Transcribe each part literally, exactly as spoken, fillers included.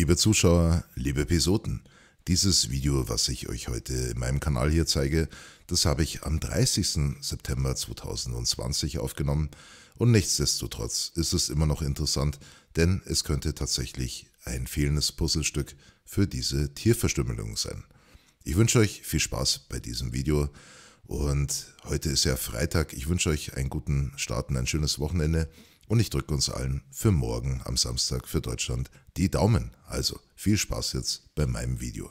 Liebe Zuschauer, liebe Episoden, dieses Video, was ich euch heute in meinem Kanal hier zeige, das habe ich am dreißigsten September zweitausendzwanzig aufgenommen und nichtsdestotrotz ist es immer noch interessant, denn es könnte tatsächlich ein fehlendes Puzzlestück für diese Tierverstümmelung sein. Ich wünsche euch viel Spaß bei diesem Video und heute ist ja Freitag, ich wünsche euch einen guten Start und ein schönes Wochenende. Und ich drücke uns allen für morgen am Samstag für Deutschland die Daumen. Also viel Spaß jetzt bei meinem Video.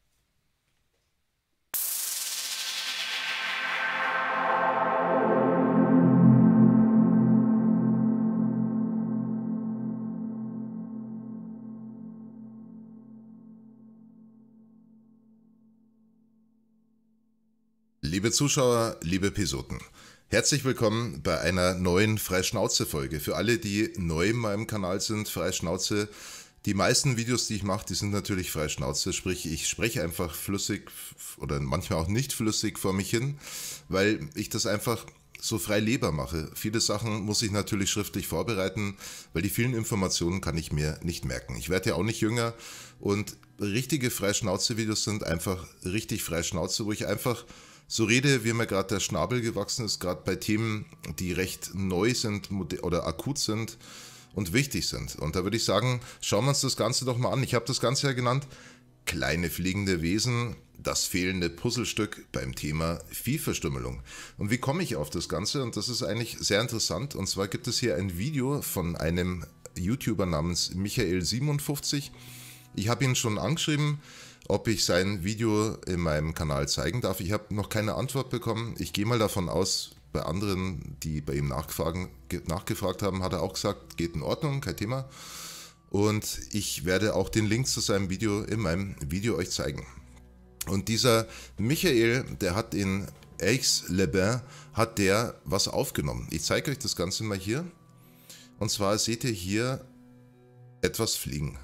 Liebe Zuschauer, liebe Episoden. Herzlich willkommen bei einer neuen Freischnauze-Folge. Für alle, die neu in meinem Kanal sind, Freischnauze, die meisten Videos, die ich mache, die sind natürlich Freischnauze, sprich ich spreche einfach flüssig oder manchmal auch nicht flüssig vor mich hin, weil ich das einfach so frei Leber mache. Viele Sachen muss ich natürlich schriftlich vorbereiten, weil die vielen Informationen kann ich mir nicht merken. Ich werde ja auch nicht jünger und richtige Freischnauze-Videos sind einfach richtig Freischnauze, wo ich einfach so rede, wie mir gerade der Schnabel gewachsen ist, gerade bei Themen, die recht neu sind oder akut sind und wichtig sind. Und da würde ich sagen, schauen wir uns das Ganze doch mal an. Ich habe das Ganze ja genannt, kleine fliegende Wesen, das fehlende Puzzlestück beim Thema Viehverstümmelung. Und wie komme ich auf das Ganze? Und das ist eigentlich sehr interessant. Und zwar gibt es hier ein Video von einem YouTuber namens Michael siebenundfünfzig. Ich habe ihn schon angeschrieben, ob ich sein Video in meinem Kanal zeigen darf. Ich habe noch keine Antwort bekommen. Ich gehe mal davon aus, bei anderen, die bei ihm nachgefragt haben, hat er auch gesagt, geht in Ordnung, kein Thema. Und ich werde auch den Link zu seinem Video in meinem Video euch zeigen. Und dieser Michael, der hat in Aix-les-Bains, hat der was aufgenommen. Ich zeige euch das Ganze mal hier. Und zwar seht ihr hier etwas fliegen.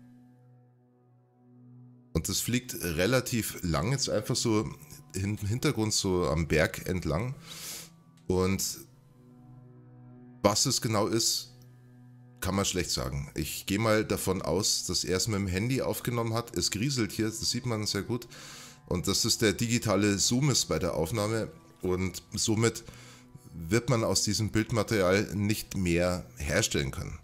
Und das fliegt relativ lang, jetzt einfach so im Hintergrund so am Berg entlang. Und was es genau ist, kann man schlecht sagen. Ich gehe mal davon aus, dass er es mit dem Handy aufgenommen hat. Es grieselt hier, das sieht man sehr gut. Und das ist der digitale Zoom ist bei der Aufnahme. Und somit wird man aus diesem Bildmaterial nicht mehr herstellen können.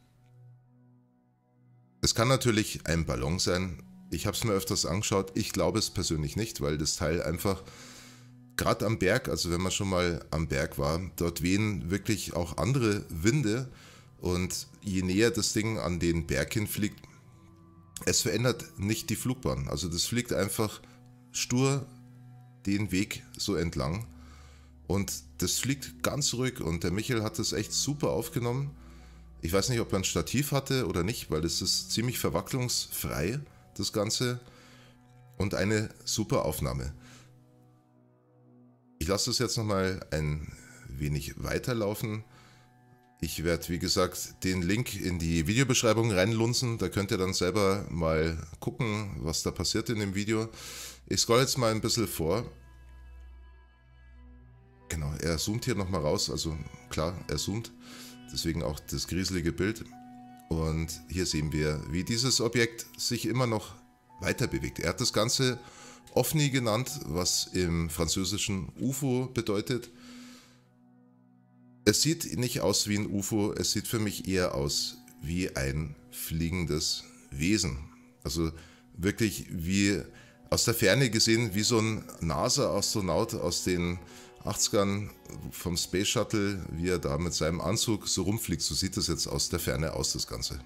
Es kann natürlich ein Ballon sein. Ich habe es mir öfters angeschaut, ich glaube es persönlich nicht, weil das Teil einfach, gerade am Berg, also wenn man schon mal am Berg war, dort wehen wirklich auch andere Winde und je näher das Ding an den Berg hinfliegt, es verändert nicht die Flugbahn. Also das fliegt einfach stur den Weg so entlang und das fliegt ganz ruhig und der Michael hat das echt super aufgenommen. Ich weiß nicht, ob er ein Stativ hatte oder nicht, weil das ist ziemlich verwacklungsfrei, das Ganze, und eine super Aufnahme. Ich lasse es jetzt nochmal ein wenig weiterlaufen. Ich werde, wie gesagt, den Link in die Videobeschreibung reinlunzen. Da könnt ihr dann selber mal gucken, was da passiert in dem Video. Ich scroll jetzt mal ein bisschen vor. Genau, er zoomt hier nochmal raus. Also klar, er zoomt. Deswegen auch das grieselige Bild. Und hier sehen wir, wie dieses Objekt sich immer noch weiter bewegt. Er hat das Ganze OVNI genannt, was im Französischen U F O bedeutet. Es sieht nicht aus wie ein U F O, es sieht für mich eher aus wie ein fliegendes Wesen. Also wirklich wie aus der Ferne gesehen, wie so ein NASA-Astronaut aus den achtzigern vom Space Shuttle, wie er da mit seinem Anzug so rumfliegt. So sieht das jetzt aus der Ferne aus, das Ganze.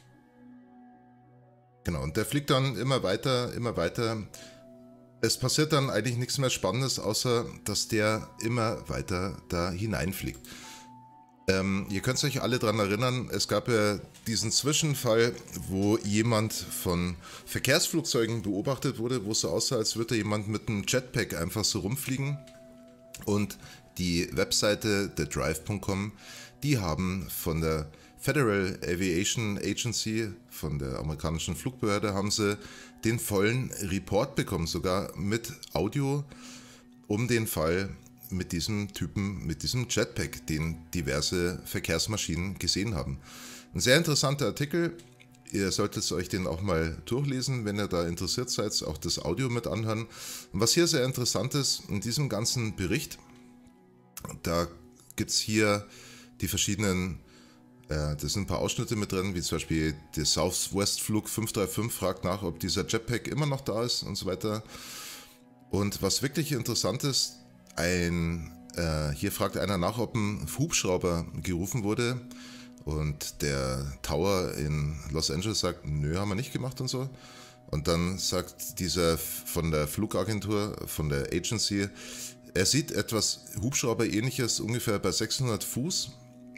Genau, und der fliegt dann immer weiter, immer weiter. Es passiert dann eigentlich nichts mehr Spannendes, außer dass der immer weiter da hineinfliegt. Ähm, ihr könnt euch alle daran erinnern, es gab ja diesen Zwischenfall, wo jemand von Verkehrsflugzeugen beobachtet wurde, wo es so aussah, als würde jemand mit einem Jetpack einfach so rumfliegen. Und die Webseite the drive punkt com, die haben von der Federal Aviation Agency, von der amerikanischen Flugbehörde, haben sie den vollen Report bekommen, sogar mit Audio, um den Fall mit diesem Typen, mit diesem Jetpack, den diverse Verkehrsmaschinen gesehen haben. Ein sehr interessanter Artikel. Ihr solltet euch den auch mal durchlesen, wenn ihr da interessiert seid, auch das Audio mit anhören. Und was hier sehr interessant ist, in diesem ganzen Bericht, da gibt es hier die verschiedenen, äh, da sind ein paar Ausschnitte mit drin, wie zum Beispiel der Southwest-Flug fünf drei fünf fragt nach, ob dieser Jetpack immer noch da ist und so weiter. Und was wirklich interessant ist, ein, äh, hier fragt einer nach, ob ein Hubschrauber gerufen wurde. Und der Tower in Los Angeles sagt, nö, haben wir nicht gemacht und so. Und dann sagt dieser von der Flugagentur, von der Agency, er sieht etwas Hubschrauber-ähnliches ungefähr bei sechshundert Fuß.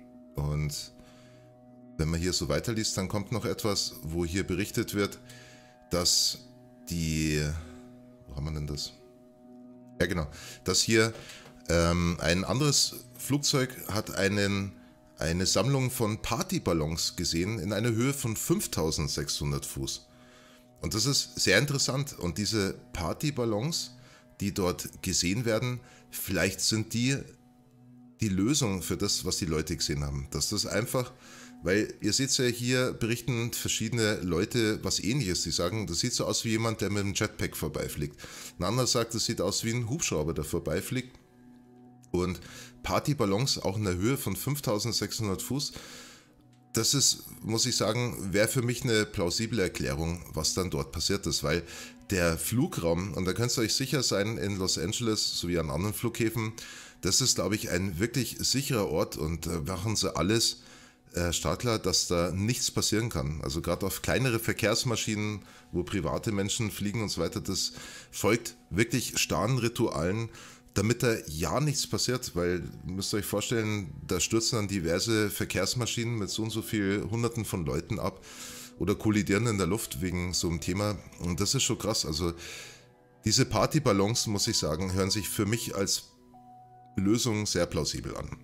Und wenn man hier so weiterliest, dann kommt noch etwas, wo hier berichtet wird, dass die, wo haben wir denn das? Ja genau, dass hier ähm, ein anderes Flugzeug hat einen eine Sammlung von Partyballons gesehen in einer Höhe von fünftausendsechshundert Fuß. Und das ist sehr interessant. Und diese Partyballons, die dort gesehen werden, vielleicht sind die die Lösung für das, was die Leute gesehen haben. Dass das einfach, weil ihr seht ja hier, berichten verschiedene Leute was Ähnliches. Die sagen, das sieht so aus wie jemand, der mit einem Jetpack vorbeifliegt. Ein anderer sagt, das sieht aus wie ein Hubschrauber, der vorbeifliegt. Und Partyballons auch in der Höhe von fünftausendsechshundert Fuß, das ist, muss ich sagen, wäre für mich eine plausible Erklärung, was dann dort passiert ist, weil der Flugraum, und da könnt ihr euch sicher sein, in Los Angeles sowie an anderen Flughäfen, das ist, glaube ich, ein wirklich sicherer Ort und äh, machen sie alles äh, Startler, dass da nichts passieren kann. Also gerade auf kleinere Verkehrsmaschinen, wo private Menschen fliegen und so weiter, das folgt wirklich starren Ritualen, damit da ja nichts passiert, weil ihr müsst euch vorstellen, da stürzen dann diverse Verkehrsmaschinen mit so und so viel Hunderten von Leuten ab oder kollidieren in der Luft wegen so einem Thema und das ist schon krass. Also diese Partyballons, muss ich sagen, hören sich für mich als Lösung sehr plausibel an.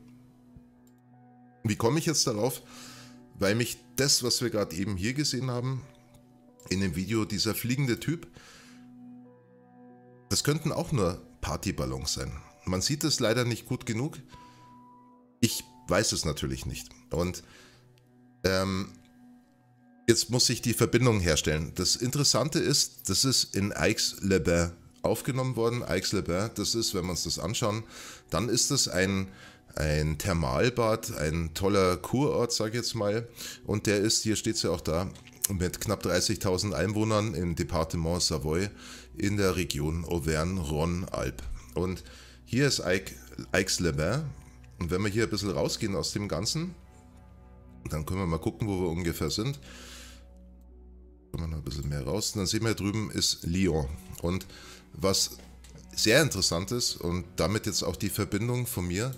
Wie komme ich jetzt darauf? Weil mich das, was wir gerade eben hier gesehen haben, in dem Video, dieser fliegende Typ, das könnten auch nur Partyballons sein. Man sieht es leider nicht gut genug. Ich weiß es natürlich nicht. Und ähm, jetzt muss ich die Verbindung herstellen. Das Interessante ist, das ist in Aix-les-Bains aufgenommen worden. Aix-les-Bains, das ist, wenn wir uns das anschauen, dann ist es ein, ein Thermalbad, ein toller Kurort, sage ich jetzt mal. Und der ist, hier steht es ja auch da, mit knapp dreißigtausend Einwohnern im Departement Savoie in der Region Auvergne-Rhône-Alpes. Und hier ist Aix-les-Bains. Und wenn wir hier ein bisschen rausgehen aus dem Ganzen, dann können wir mal gucken, wo wir ungefähr sind. Kommen wir noch ein bisschen mehr raus. Und dann sehen wir, drüben ist Lyon. Und was sehr interessant ist, und damit jetzt auch die Verbindung von mir,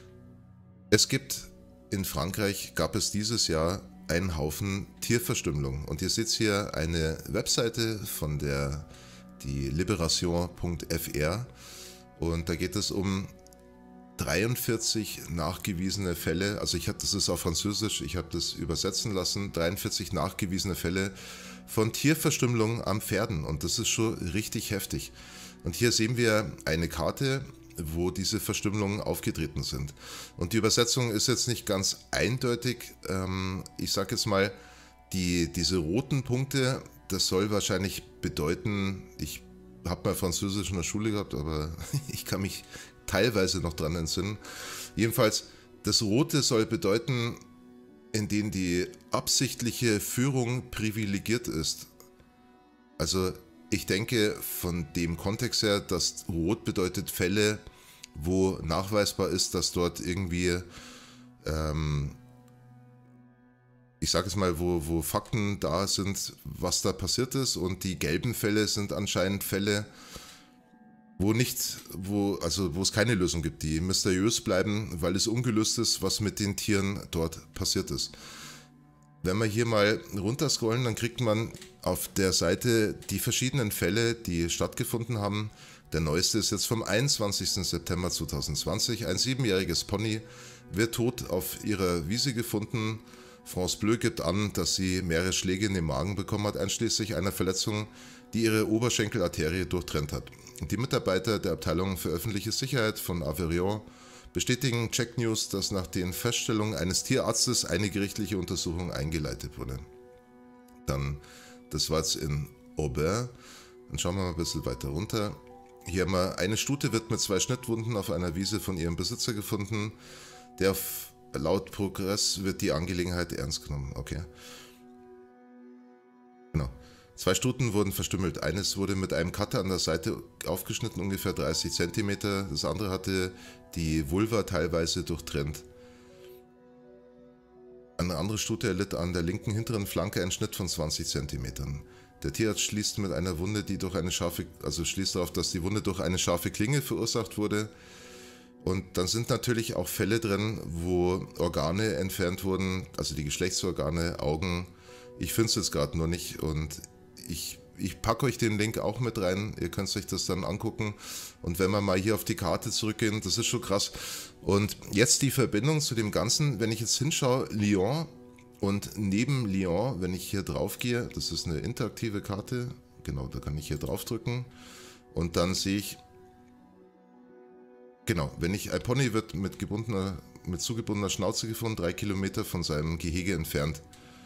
es gibt in Frankreich, gab es dieses Jahr einen Haufen Tierverstümmelung. Und ihr seht hier eine Webseite von der die liberation punkt f r und da geht es um dreiundvierzig nachgewiesene Fälle, also ich habe das ist auf Französisch, ich habe das übersetzen lassen, dreiundvierzig nachgewiesene Fälle von Tierverstümmelung am Pferden und das ist schon richtig heftig. Und hier sehen wir eine Karte, wo diese Verstümmelungen aufgetreten sind. Und die Übersetzung ist jetzt nicht ganz eindeutig. Ich sage jetzt mal, die, diese roten Punkte, das soll wahrscheinlich bedeuten, ich habe mal Französisch in der Schule gehabt, aber ich kann mich teilweise noch dran entsinnen. Jedenfalls, das Rote soll bedeuten, in denen die absichtliche Führung privilegiert ist. Also ich denke von dem Kontext her, dass Rot bedeutet Fälle, wo nachweisbar ist, dass dort irgendwie, ähm, ich sage es mal, wo, wo Fakten da sind, was da passiert ist, und die gelben Fälle sind anscheinend Fälle, wo nicht, wo, also wo es keine Lösung gibt, die mysteriös bleiben, weil es ungelöst ist, was mit den Tieren dort passiert ist. Wenn wir hier mal runterscrollen, dann kriegt man auf der Seite die verschiedenen Fälle, die stattgefunden haben. Der neueste ist jetzt vom einundzwanzigsten September zweitausendzwanzig. Ein siebenjähriges Pony wird tot auf ihrer Wiese gefunden. France Bleu gibt an, dass sie mehrere Schläge in den Magen bekommen hat, einschließlich einer Verletzung, die ihre Oberschenkelarterie durchtrennt hat. Die Mitarbeiter der Abteilung für öffentliche Sicherheit von Aveyron bestätigen Check News, dass nach den Feststellungen eines Tierarztes eine gerichtliche Untersuchung eingeleitet wurde. Dann, das war jetzt in Aubert. Dann schauen wir mal ein bisschen weiter runter. Hier haben wir, eine Stute wird mit zwei Schnittwunden auf einer Wiese von ihrem Besitzer gefunden. Der auf, laut Progress wird die Angelegenheit ernst genommen. Okay. Genau. Zwei Stuten wurden verstümmelt. Eines wurde mit einem Cutter an der Seite aufgeschnitten, ungefähr dreißig Zentimeter. Das andere hatte die Vulva teilweise durchtrennt. Eine andere Stute erlitt an der linken hinteren Flanke einen Schnitt von zwanzig Zentimetern. Der Tierarzt schließt mit einer Wunde, die durch eine scharfe, also schließt darauf, dass die Wunde durch eine scharfe Klinge verursacht wurde. Und dann sind natürlich auch Fälle drin, wo Organe entfernt wurden, also die Geschlechtsorgane, Augen. Ich finde es jetzt gerade nur nicht und ich, ich packe euch den Link auch mit rein. Ihr könnt euch das dann angucken. Und wenn wir mal hier auf die Karte zurückgehen, das ist schon krass. Und jetzt die Verbindung zu dem Ganzen, wenn ich jetzt hinschaue, Lyon und neben Lyon, wenn ich hier drauf gehe, das ist eine interaktive Karte, genau, da kann ich hier drauf drücken und dann sehe ich, genau, wenn ich, ein Pony wird mit gebundener, mit zugebundener Schnauze gefunden, drei Kilometer von seinem Gehege entfernt.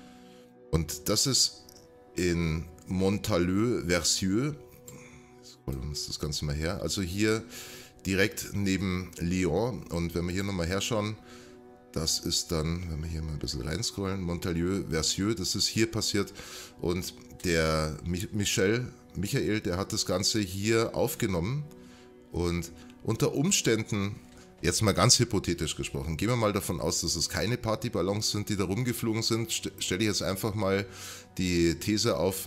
Und das ist in Montalieu-Versieux, scrollen wir uns das Ganze mal her, also hier direkt neben Lyon. Und wenn wir hier nochmal herschauen, das ist dann, wenn wir hier mal ein bisschen reinscrollen, Montalieu-Versieux, das ist hier passiert. Und der Michel, Michael, der hat das Ganze hier aufgenommen. Und unter Umständen, jetzt mal ganz hypothetisch gesprochen, gehen wir mal davon aus, dass es keine Partyballons sind, die da rumgeflogen sind, st- stelle ich jetzt einfach mal die These auf,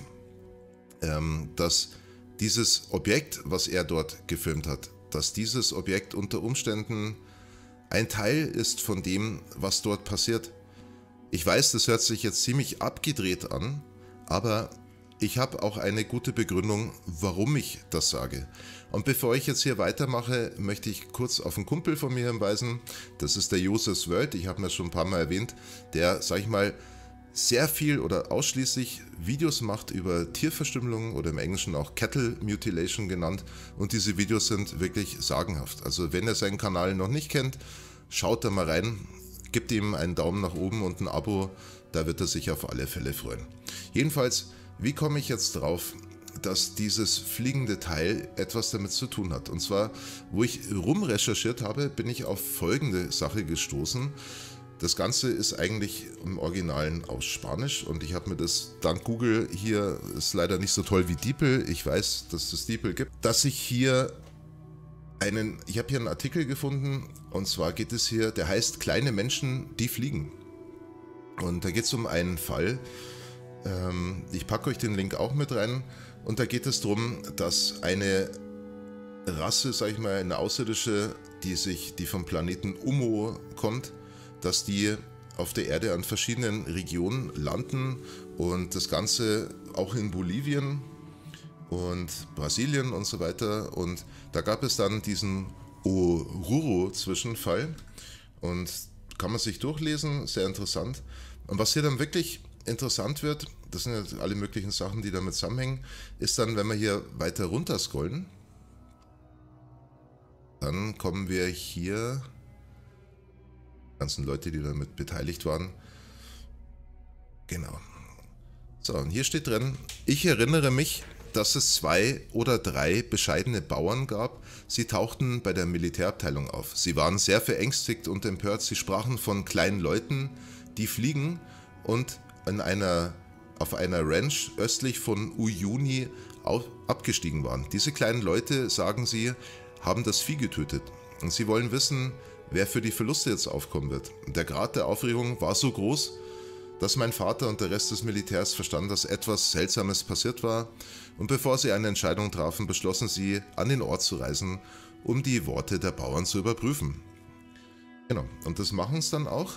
ähm, dass dieses Objekt, was er dort gefilmt hat, dass dieses Objekt unter Umständen ein Teil ist von dem, was dort passiert. Ich weiß, das hört sich jetzt ziemlich abgedreht an, aber ich habe auch eine gute Begründung, warum ich das sage. Und bevor ich jetzt hier weitermache, möchte ich kurz auf einen Kumpel von mir hinweisen. Das ist der Joseph's World, ich habe mir schon ein paar Mal erwähnt, der, sag ich mal, sehr viel oder ausschließlich Videos macht über Tierverstümmelung oder im Englischen auch Cattle Mutilation genannt. Und diese Videos sind wirklich sagenhaft. Also wenn ihr seinen Kanal noch nicht kennt, schaut da mal rein, gebt ihm einen Daumen nach oben und ein Abo, da wird er sich auf alle Fälle freuen. Jedenfalls, wie komme ich jetzt drauf, dass dieses fliegende Teil etwas damit zu tun hat? Und zwar, wo ich rumrecherchiert habe, bin ich auf folgende Sache gestoßen. Das Ganze ist eigentlich im Originalen aus Spanisch und ich habe mir das dank Google hier, ist leider nicht so toll wie DeepL, ich weiß, dass es DeepL gibt, dass ich hier einen, ich habe hier einen Artikel gefunden und zwar geht es hier, der heißt Kleine Menschen, die fliegen. Und da geht es um einen Fall, ähm, ich packe euch den Link auch mit rein und da geht es darum, dass eine Rasse, sag ich mal, eine außerirdische, die sich, die vom Planeten Ummo kommt, dass die auf der Erde an verschiedenen Regionen landen und das Ganze auch in Bolivien und Brasilien und so weiter. Und da gab es dann diesen Oruro-Zwischenfall und kann man sich durchlesen, sehr interessant. Und was hier dann wirklich interessant wird, das sind ja alle möglichen Sachen, die damit zusammenhängen, ist dann, wenn wir hier weiter runter scrollen, dann kommen wir hier, ganzen Leute, die damit beteiligt waren. Genau. So, und hier steht drin, ich erinnere mich, dass es zwei oder drei bescheidene Bauern gab. Sie tauchten bei der Militärabteilung auf. Sie waren sehr verängstigt und empört. Sie sprachen von kleinen Leuten, die fliegen und in einer, auf einer Ranch östlich von Uyuni auf, abgestiegen waren. Diese kleinen Leute, sagen sie, haben das Vieh getötet. Und sie wollen wissen, wer für die Verluste jetzt aufkommen wird. Der Grad der Aufregung war so groß, dass mein Vater und der Rest des Militärs verstanden, dass etwas Seltsames passiert war. Und bevor sie eine Entscheidung trafen, beschlossen sie, an den Ort zu reisen, um die Worte der Bauern zu überprüfen. Genau, und das machen es dann auch.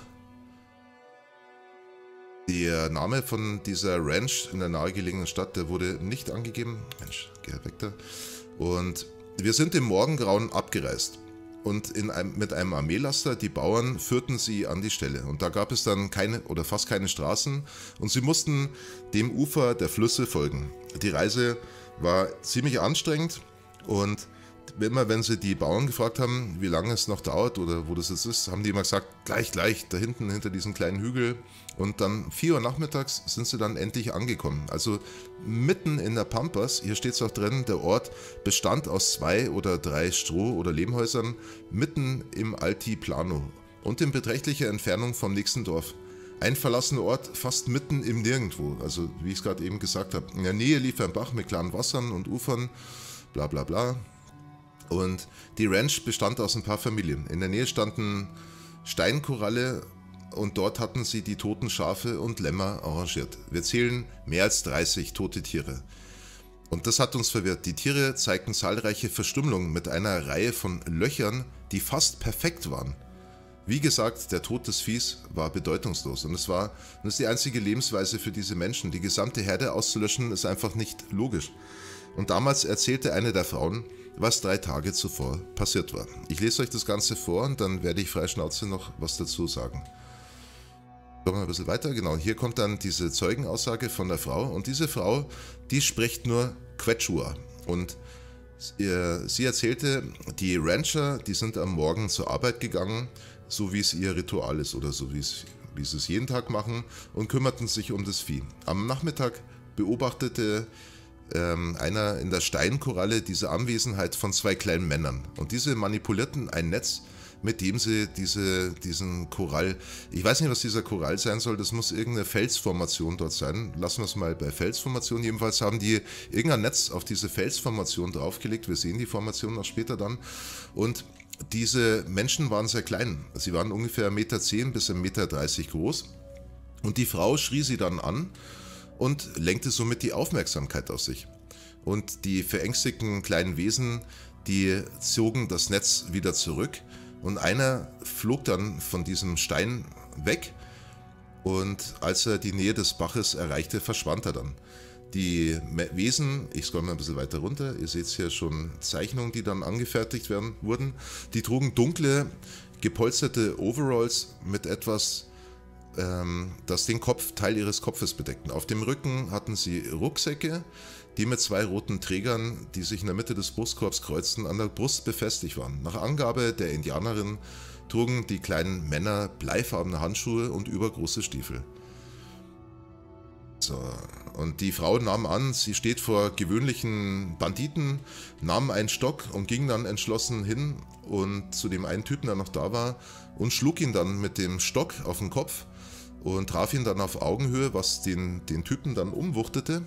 Der Name von dieser Ranch in der nahegelegenen Stadt, der wurde nicht angegeben. Mensch, geh weg da. Und wir sind im Morgengrauen abgereist. Und in einem, mit einem Armeelaster, die Bauern führten sie an die Stelle. Und da gab es dann keine oder fast keine Straßen und sie mussten dem Ufer der Flüsse folgen. Die Reise war ziemlich anstrengend und immer wenn sie die Bauern gefragt haben, wie lange es noch dauert oder wo das jetzt ist, haben die immer gesagt, gleich, gleich, da hinten, hinter diesem kleinen Hügel. Und dann vier Uhr nachmittags sind sie dann endlich angekommen. Also mitten in der Pampas, hier steht es auch drin, der Ort bestand aus zwei oder drei Stroh- oder Lehmhäusern, mitten im Altiplano und in beträchtlicher Entfernung vom nächsten Dorf. Ein verlassener Ort fast mitten im Nirgendwo, also wie ich es gerade eben gesagt habe. In der Nähe lief ein Bach mit klaren Wassern und Ufern, bla bla bla. Und die Ranch bestand aus ein paar Familien. In der Nähe standen Steinkoralle und dort hatten sie die toten Schafe und Lämmer arrangiert. Wir zählen mehr als dreißig tote Tiere. Und das hat uns verwirrt. Die Tiere zeigten zahlreiche Verstümmelungen mit einer Reihe von Löchern, die fast perfekt waren. Wie gesagt, der Tod des Viehs war bedeutungslos und es war, das ist die einzige Lebensweise für diese Menschen. Die gesamte Herde auszulöschen ist einfach nicht logisch. Und damals erzählte eine der Frauen, was drei Tage zuvor passiert war. Ich lese euch das Ganze vor und dann werde ich frei Schnauze noch was dazu sagen. Schauen wir ein bisschen weiter. Genau, hier kommt dann diese Zeugenaussage von der Frau und diese Frau, die spricht nur Quechua und sie erzählte, die Rancher, die sind am Morgen zur Arbeit gegangen, so wie es ihr Ritual ist oder so wie, es, wie sie es jeden Tag machen und kümmerten sich um das Vieh. Am Nachmittag beobachtete ähm, einer in der Steinkoralle diese Anwesenheit von zwei kleinen Männern und diese manipulierten ein Netz, mit dem sie diese, diesen Korall, ich weiß nicht, was dieser Korall sein soll, das muss irgendeine Felsformation dort sein, lassen wir es mal bei Felsformation, jedenfalls haben die irgendein Netz auf diese Felsformation draufgelegt, wir sehen die Formation auch später dann und diese Menschen waren sehr klein, sie waren ungefähr eins Komma zehn Meter bis eins Komma dreißig Meter groß und die Frau schrie sie dann an und lenkte somit die Aufmerksamkeit auf sich. Und die verängstigten kleinen Wesen, die zogen das Netz wieder zurück und einer flog dann von diesem Stein weg und als er die Nähe des Baches erreichte, verschwand er dann. Die Wesen, ich scroll mal ein bisschen weiter runter, ihr seht hier schon Zeichnungen, die dann angefertigt werden, wurden, die trugen dunkle, gepolsterte Overalls mit etwas, ähm, das den Kopf, Teil ihres Kopfes bedeckten. Auf dem Rücken hatten sie Rucksäcke, die mit zwei roten Trägern, die sich in der Mitte des Brustkorbs kreuzten, an der Brust befestigt waren. Nach Angabe der Indianerin trugen die kleinen Männer bleifarbene Handschuhe und übergroße Stiefel. So, und die Frau nahm an, sie steht vor gewöhnlichen Banditen, nahm einen Stock und ging dann entschlossen hin und zu dem einen Typen, der noch da war, und schlug ihn dann mit dem Stock auf den Kopf und traf ihn dann auf Augenhöhe, was den, den Typen dann umwuchtete.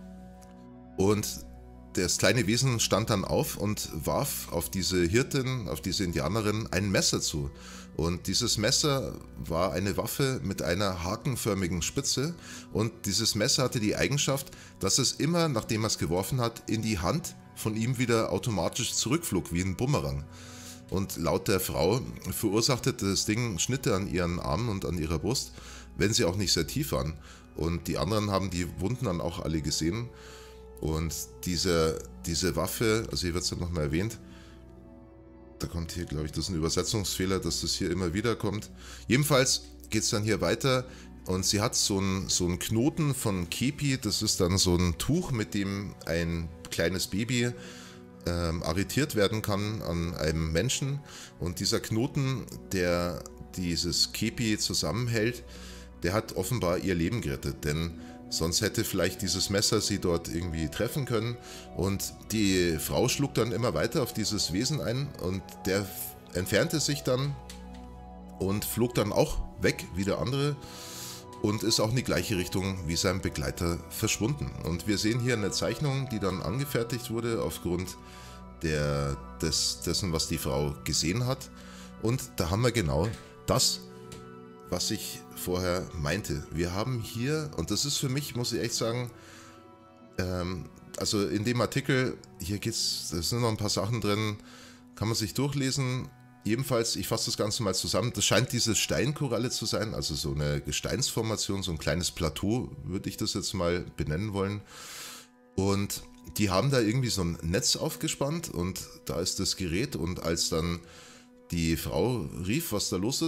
Und das kleine Wesen stand dann auf und warf auf diese Hirtin, auf diese Indianerin ein Messer zu. Und dieses Messer war eine Waffe mit einer hakenförmigen Spitze und dieses Messer hatte die Eigenschaft, dass es immer, nachdem er es geworfen hat, in die Hand von ihm wieder automatisch zurückflog, wie ein Bumerang. Und laut der Frau verursachte das Ding Schnitte an ihren Armen und an ihrer Brust, wenn sie auch nicht sehr tief waren. Und die anderen haben die Wunden dann auch alle gesehen. Und diese, diese Waffe, also hier wird es dann nochmal erwähnt, da kommt hier, glaube ich, das ist ein Übersetzungsfehler, dass das hier immer wieder kommt. Jedenfalls geht es dann hier weiter und sie hat so einen so einen Knoten von Kepi, das ist dann so ein Tuch, mit dem ein kleines Baby ähm, arretiert werden kann an einem Menschen. Und dieser Knoten, der dieses Kepi zusammenhält, der hat offenbar ihr Leben gerettet, denn sonst hätte vielleicht dieses Messer sie dort irgendwie treffen können. Und die Frau schlug dann immer weiter auf dieses Wesen ein und der entfernte sich dann und flog dann auch weg wie der andere und ist auch in die gleiche Richtung wie sein Begleiter verschwunden. Und wir sehen hier eine Zeichnung, die dann angefertigt wurde aufgrund der, des, dessen, was die Frau gesehen hat. Und da haben wir genau das, was ich vorher meinte. Wir haben hier, und das ist für mich, muss ich echt sagen, ähm, also in dem Artikel, hier geht's, da sind noch ein paar Sachen drin, kann man sich durchlesen. Jedenfalls, ich fasse das Ganze mal zusammen, das scheint diese Steinkoralle zu sein, also so eine Gesteinsformation, so ein kleines Plateau, würde ich das jetzt mal benennen wollen. Und die haben da irgendwie so ein Netz aufgespannt und da ist das Gerät und als dann die Frau rief, was da los ist,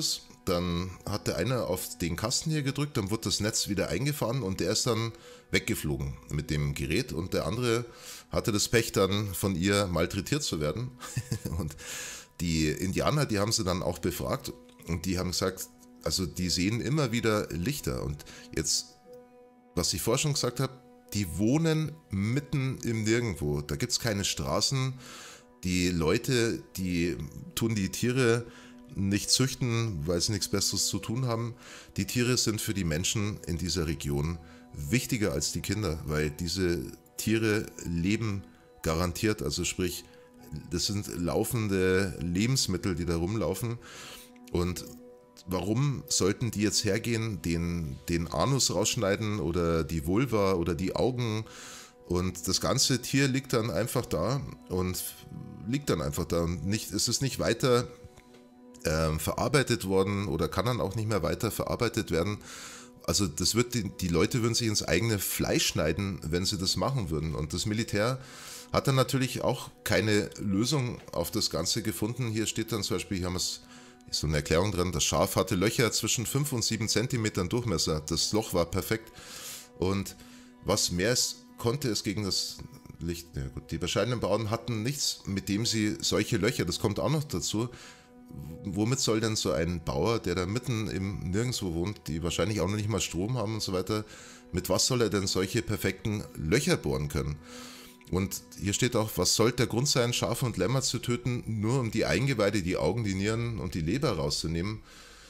dann hat der eine auf den Kasten hier gedrückt, dann wurde das Netz wieder eingefahren und der ist dann weggeflogen mit dem Gerät und der andere hatte das Pech dann von ihr malträtiert zu werden. Und die Indianer, die haben sie dann auch befragt und die haben gesagt, also die sehen immer wieder Lichter und jetzt, was ich vorher schon gesagt habe, die wohnen mitten im Nirgendwo, da gibt es keine Straßen, die Leute, die tun die Tiere nicht züchten, weil sie nichts Besseres zu tun haben. Die Tiere sind für die Menschen in dieser Region wichtiger als die Kinder, weil diese Tiere leben garantiert, also sprich, das sind laufende Lebensmittel, die da rumlaufen. Und warum sollten die jetzt hergehen, den, den Anus rausschneiden oder die Vulva oder die Augen? Und das ganze Tier liegt dann einfach da und liegt dann einfach da. Und nicht, es ist nicht weiter äh, verarbeitet worden oder kann dann auch nicht mehr weiter verarbeitet werden. Also das wird die, die Leute würden sich ins eigene Fleisch schneiden, wenn sie das machen würden. Und das Militär hat dann natürlich auch keine Lösung auf das Ganze gefunden. Hier steht dann zum Beispiel, hier haben wir es, so eine Erklärung dran, das Schaf hatte Löcher zwischen fünf und sieben Zentimetern Durchmesser. Das Loch war perfekt. Und was mehr ist, konnte es gegen das Licht. Ja gut, die bescheidenen Bauern hatten nichts, mit dem sie solche Löcher, das kommt auch noch dazu. Womit soll denn so ein Bauer, der da mitten im Nirgendwo wohnt, die wahrscheinlich auch noch nicht mal Strom haben und so weiter, mit was soll er denn solche perfekten Löcher bohren können? Und hier steht auch, was sollte der Grund sein, Schafe und Lämmer zu töten, nur um die Eingeweide, die Augen, die Nieren und die Leber rauszunehmen.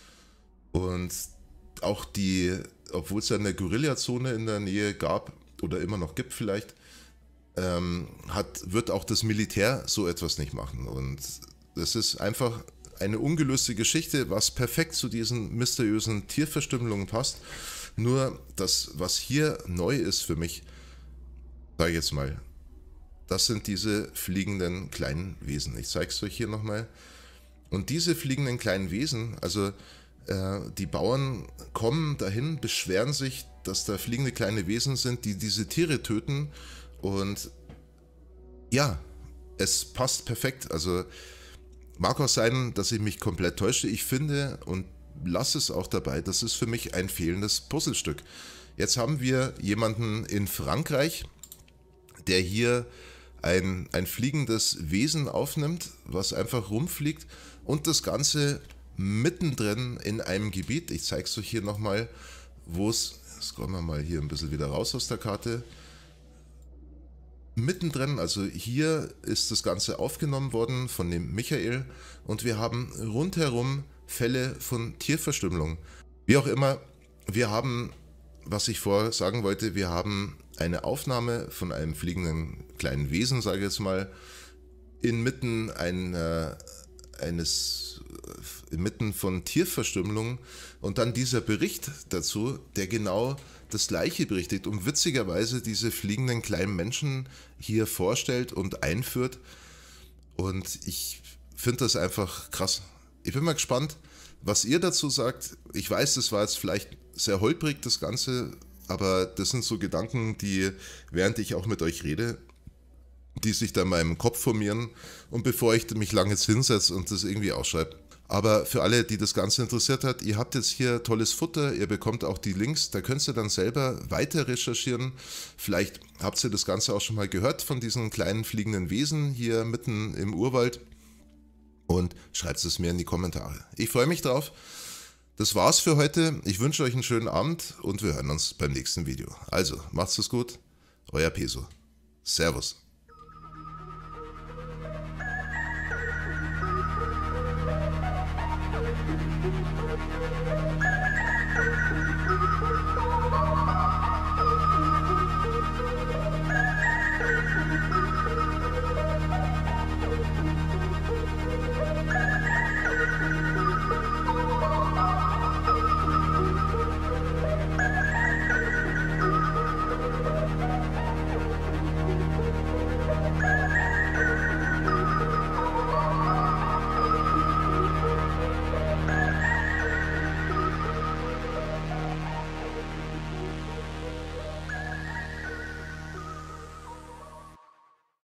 Und auch die, obwohl es ja eine Guerillazone in der Nähe gab, oder immer noch gibt vielleicht, ähm, hat, wird auch das Militär so etwas nicht machen. Und das ist einfach eine ungelöste Geschichte, was perfekt zu diesen mysteriösen Tierverstümmelungen passt. Nur das, was hier neu ist für mich, sage ich jetzt mal, das sind diese fliegenden kleinen Wesen. Ich zeige es euch hier nochmal. Und diese fliegenden kleinen Wesen, also äh, die Bauern kommen dahin, beschweren sich, dass da fliegende kleine Wesen sind, die diese Tiere töten. Und ja, es passt perfekt. Also mag auch sein, dass ich mich komplett täusche. Ich finde und lasse es auch dabei, das ist für mich ein fehlendes Puzzlestück. Jetzt haben wir jemanden in Frankreich, der hier ein, ein fliegendes Wesen aufnimmt, was einfach rumfliegt und das Ganze mittendrin in einem Gebiet, ich zeige es euch hier nochmal, wo es, scrollen wir mal hier ein bisschen wieder raus aus der Karte, mittendrin, also hier ist das Ganze aufgenommen worden von dem Michael und wir haben rundherum Fälle von Tierverstümmelung. Wie auch immer, wir haben, was ich vorher sagen wollte, wir haben eine Aufnahme von einem fliegenden kleinen Wesen, sage ich jetzt mal, inmitten einer, eines, inmitten von Tierverstümmelung und dann dieser Bericht dazu, der genau das Gleiche berichtet und witzigerweise diese fliegenden kleinen Menschen hier vorstellt und einführt. Und ich finde das einfach krass. Ich bin mal gespannt, was ihr dazu sagt. Ich weiß, das war jetzt vielleicht sehr holprig, das Ganze, aber das sind so Gedanken, die, während ich auch mit euch rede, die sich da in meinem Kopf formieren und bevor ich mich lange jetzt hinsetze und das irgendwie ausschreibe. Aber für alle, die das Ganze interessiert hat, ihr habt jetzt hier tolles Futter, ihr bekommt auch die Links, da könnt ihr dann selber weiter recherchieren. Vielleicht habt ihr das Ganze auch schon mal gehört von diesen kleinen fliegenden Wesen hier mitten im Urwald und schreibt es mir in die Kommentare. Ich freue mich drauf. Das war's für heute. Ich wünsche euch einen schönen Abend und wir hören uns beim nächsten Video. Also, macht's es gut. Euer Peso. Servus. Thank you.